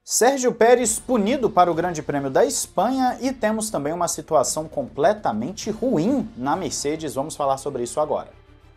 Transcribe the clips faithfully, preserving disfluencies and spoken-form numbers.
Sérgio Pérez punido para o Grande Prêmio da Espanha e temos também uma situação completamente ruim na Mercedes, vamos falar sobre isso agora.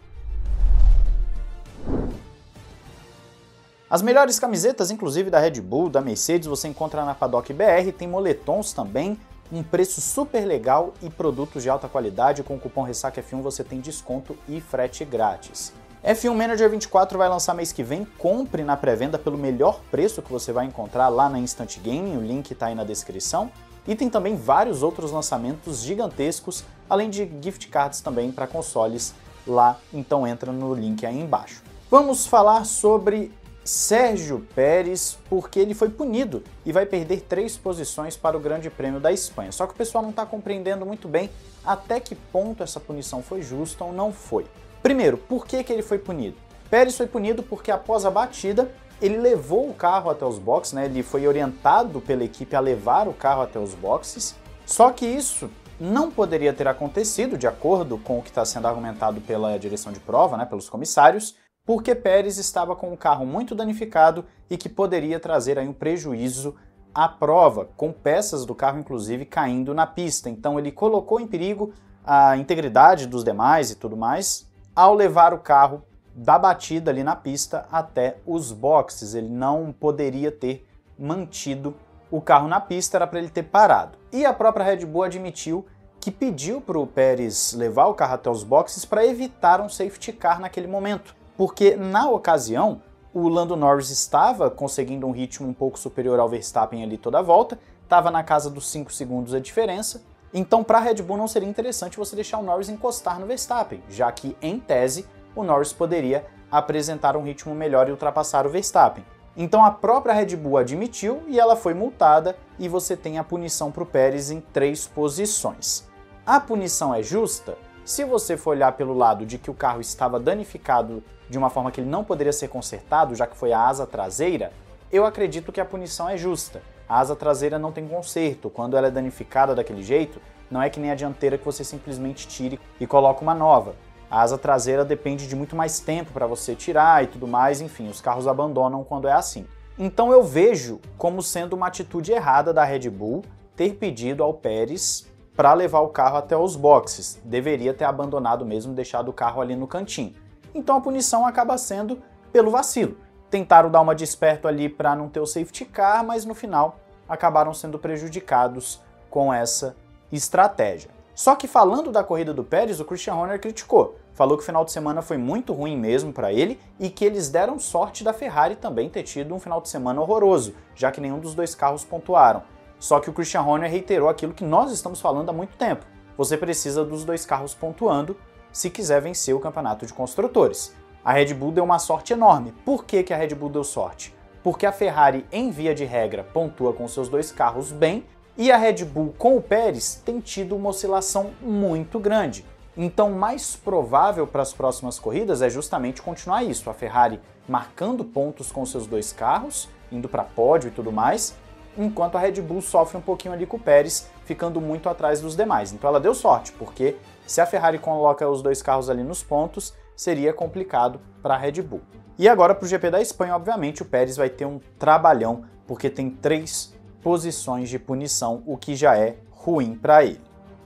As melhores camisetas, inclusive da Red Bull, da Mercedes, você encontra na Paddock B R, tem moletons também, um preço super legal e produtos de alta qualidade. Com o cupom Ressaca F um você tem desconto e frete grátis. F um Manager vinte e quatro vai lançar mês que vem, compre na pré-venda pelo melhor preço que você vai encontrar lá na Instant Gaming, o link está aí na descrição. E tem também vários outros lançamentos gigantescos, além de gift cards também para consoles lá, então entra no link aí embaixo. Vamos falar sobre Sérgio Pérez, porque ele foi punido e vai perder três posições para o Grande Prêmio da Espanha. Só que o pessoal não está compreendendo muito bem até que ponto essa punição foi justa ou não foi. Primeiro, por que que ele foi punido? Pérez foi punido porque após a batida, ele levou o carro até os boxes, né? Ele foi orientado pela equipe a levar o carro até os boxes, só que isso não poderia ter acontecido, de acordo com o que está sendo argumentado pela direção de prova, né? Pelos comissários, porque Pérez estava com o carro muito danificado e que poderia trazer aí um prejuízo à prova, com peças do carro inclusive caindo na pista. Então ele colocou em perigo a integridade dos demais e tudo mais, ao levar o carro da batida ali na pista até os boxes. Ele não poderia ter mantido o carro na pista, era para ele ter parado. E a própria Red Bull admitiu que pediu para o Pérez levar o carro até os boxes para evitar um safety car naquele momento, porque na ocasião o Lando Norris estava conseguindo um ritmo um pouco superior ao Verstappen ali toda a volta, estava na casa dos cinco segundos a diferença. Então, para a Red Bull não seria interessante você deixar o Norris encostar no Verstappen, já que, em tese, o Norris poderia apresentar um ritmo melhor e ultrapassar o Verstappen. Então, a própria Red Bull admitiu e ela foi multada, e você tem a punição para o Pérez em três posições. A punição é justa? Se você for olhar pelo lado de que o carro estava danificado de uma forma que ele não poderia ser consertado, já que foi a asa traseira, eu acredito que a punição é justa. A asa traseira não tem conserto, quando ela é danificada daquele jeito, não é que nem a dianteira que você simplesmente tire e coloca uma nova. A asa traseira depende de muito mais tempo para você tirar e tudo mais, enfim, os carros abandonam quando é assim. Então eu vejo como sendo uma atitude errada da Red Bull ter pedido ao Pérez para levar o carro até os boxes. Deveria ter abandonado mesmo, deixado o carro ali no cantinho. Então a punição acaba sendo pelo vacilo. Tentaram dar uma de esperto ali para não ter o safety car, mas no final acabaram sendo prejudicados com essa estratégia. Só que falando da corrida do Pérez, o Christian Horner criticou. Falou que o final de semana foi muito ruim mesmo para ele e que eles deram sorte da Ferrari também ter tido um final de semana horroroso, já que nenhum dos dois carros pontuaram. Só que o Christian Horner reiterou aquilo que nós estamos falando há muito tempo. Você precisa dos dois carros pontuando se quiser vencer o campeonato de construtores. A Red Bull deu uma sorte enorme. Por que que a Red Bull deu sorte? Porque a Ferrari, em via de regra, pontua com seus dois carros bem, e a Red Bull, com o Pérez, tem tido uma oscilação muito grande. Então, mais provável para as próximas corridas é justamente continuar isso. A Ferrari marcando pontos com seus dois carros, indo para pódio e tudo mais, enquanto a Red Bull sofre um pouquinho ali com o Pérez, ficando muito atrás dos demais. Então ela deu sorte, porque se a Ferrari coloca os dois carros ali nos pontos, seria complicado para a Red Bull. E agora para o G P da Espanha, obviamente, o Pérez vai ter um trabalhão, porque tem três posições de punição, o que já é ruim para ele.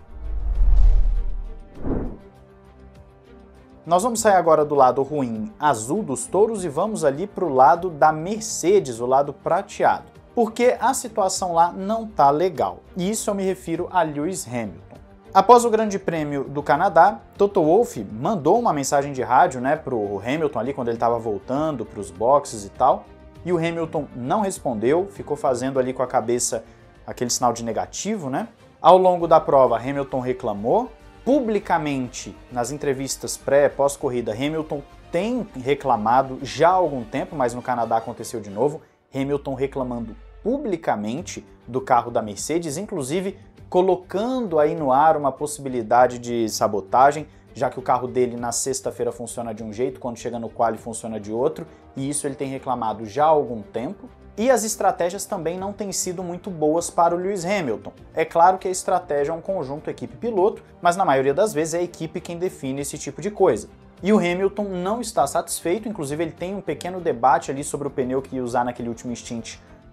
Nós vamos sair agora do lado ruim azul dos touros e vamos ali para o lado da Mercedes, o lado prateado. Porque a situação lá não tá legal. E isso eu me refiro a Lewis Hamilton. Após o Grande Prêmio do Canadá, Toto Wolff mandou uma mensagem de rádio, né, pro Hamilton ali quando ele estava voltando para os boxes e tal, e o Hamilton não respondeu, ficou fazendo ali com a cabeça aquele sinal de negativo, né? Ao longo da prova, Hamilton reclamou. Publicamente, nas entrevistas pré, pós-corrida, Hamilton tem reclamado já há algum tempo, mas no Canadá aconteceu de novo, Hamilton reclamando publicamente do carro da Mercedes, inclusive colocando aí no ar uma possibilidade de sabotagem, já que o carro dele na sexta-feira funciona de um jeito, quando chega no quali funciona de outro, e isso ele tem reclamado já há algum tempo. E as estratégias também não têm sido muito boas para o Lewis Hamilton. É claro que a estratégia é um conjunto equipe-piloto, mas na maioria das vezes é a equipe quem define esse tipo de coisa. E o Hamilton não está satisfeito, inclusive ele tem um pequeno debate ali sobre o pneu que ia usar naquele último stint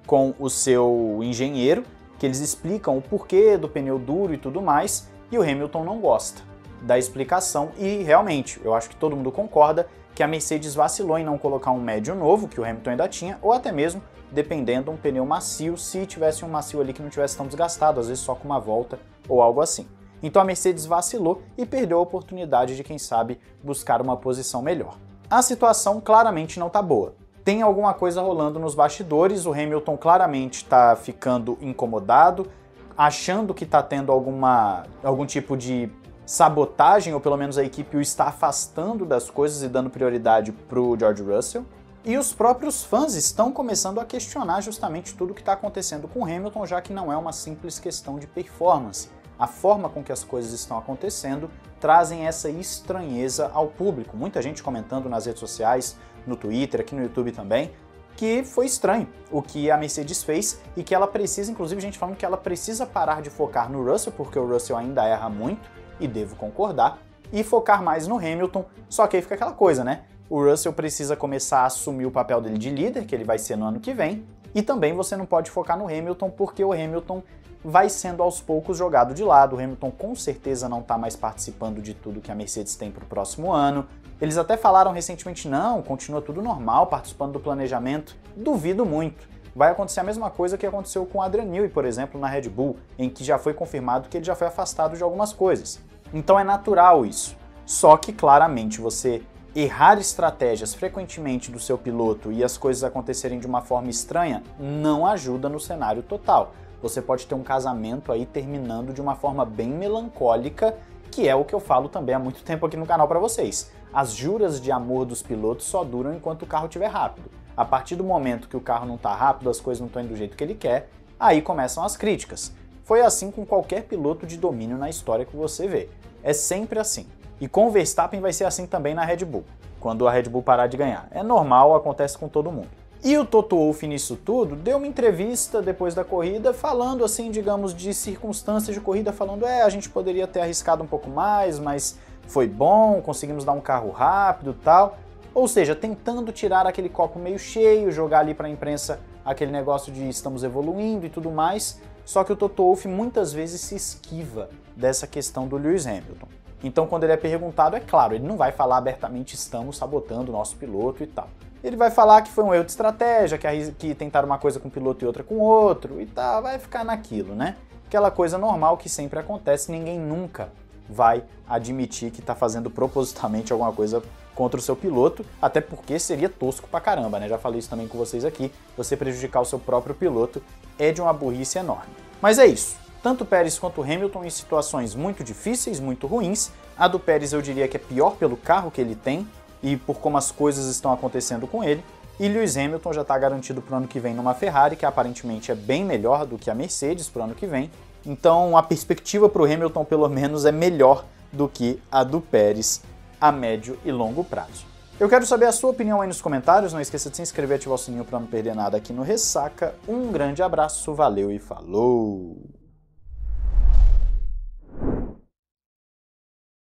com o seu engenheiro, que eles explicam o porquê do pneu duro e tudo mais, e o Hamilton não gosta da explicação, e realmente, eu acho que todo mundo concorda que a Mercedes vacilou em não colocar um médio novo, que o Hamilton ainda tinha, ou até mesmo, dependendo, um pneu macio, se tivesse um macio ali que não tivesse tão desgastado, às vezes só com uma volta ou algo assim. Então a Mercedes vacilou e perdeu a oportunidade de, quem sabe, buscar uma posição melhor. A situação claramente não está boa. Tem alguma coisa rolando nos bastidores, o Hamilton claramente está ficando incomodado, achando que está tendo alguma, algum tipo de sabotagem, ou pelo menos a equipe o está afastando das coisas e dando prioridade para o George Russell. E os próprios fãs estão começando a questionar justamente tudo o que está acontecendo com o Hamilton, já que não é uma simples questão de performance. A forma com que as coisas estão acontecendo trazem essa estranheza ao público. Muita gente comentando nas redes sociais, no Twitter, aqui no YouTube também, que foi estranho o que a Mercedes fez e que ela precisa, inclusive gente falando que ela precisa parar de focar no Russell, porque o Russell ainda erra muito, e devo concordar, e focar mais no Hamilton, só que aí fica aquela coisa, né? O Russell precisa começar a assumir o papel dele de líder, que ele vai ser no ano que vem, e também você não pode focar no Hamilton, porque o Hamilton vai sendo aos poucos jogado de lado. O Hamilton com certeza não está mais participando de tudo que a Mercedes tem para o próximo ano. Eles até falaram recentemente, não, continua tudo normal, participando do planejamento. Duvido muito. Vai acontecer a mesma coisa que aconteceu com o Adrian Newey, por exemplo, na Red Bull, em que já foi confirmado que ele já foi afastado de algumas coisas. Então é natural isso. Só que claramente você errar estratégias frequentemente do seu piloto e as coisas acontecerem de uma forma estranha não ajuda no cenário total. Você pode ter um casamento aí terminando de uma forma bem melancólica, que é o que eu falo também há muito tempo aqui no canal para vocês. As juras de amor dos pilotos só duram enquanto o carro estiver rápido. A partir do momento que o carro não está rápido, as coisas não estão indo do jeito que ele quer, aí começam as críticas. Foi assim com qualquer piloto de domínio na história que você vê. É sempre assim. E com o Verstappen vai ser assim também na Red Bull, quando a Red Bull parar de ganhar. É normal, acontece com todo mundo. E o Toto Wolff nisso tudo deu uma entrevista depois da corrida falando assim, digamos, de circunstâncias de corrida, falando é, a gente poderia ter arriscado um pouco mais, mas foi bom, conseguimos dar um carro rápido e tal. Ou seja, tentando tirar aquele copo meio cheio, jogar ali para a imprensa aquele negócio de estamos evoluindo e tudo mais, só que o Toto Wolff muitas vezes se esquiva dessa questão do Lewis Hamilton. Então quando ele é perguntado, é claro, ele não vai falar abertamente estamos sabotando o nosso piloto e tal. Ele vai falar que foi um erro de estratégia, que, a, que tentaram uma coisa com um piloto e outra com outro e tal, vai ficar naquilo, né? Aquela coisa normal que sempre acontece, ninguém nunca vai admitir que está fazendo propositalmente alguma coisa contra o seu piloto, até porque seria tosco pra caramba, né? Já falei isso também com vocês aqui, você prejudicar o seu próprio piloto é de uma burrice enorme. Mas é isso, tanto o Pérez quanto o Hamilton em situações muito difíceis, muito ruins. A do Pérez eu diria que é pior pelo carro que ele tem, e por como as coisas estão acontecendo com ele, e Lewis Hamilton já está garantido para o ano que vem numa Ferrari, que aparentemente é bem melhor do que a Mercedes para o ano que vem, então a perspectiva para o Hamilton pelo menos é melhor do que a do Pérez a médio e longo prazo. Eu quero saber a sua opinião aí nos comentários, não esqueça de se inscrever e ativar o sininho para não perder nada aqui no Ressaca. Um grande abraço, valeu e falou!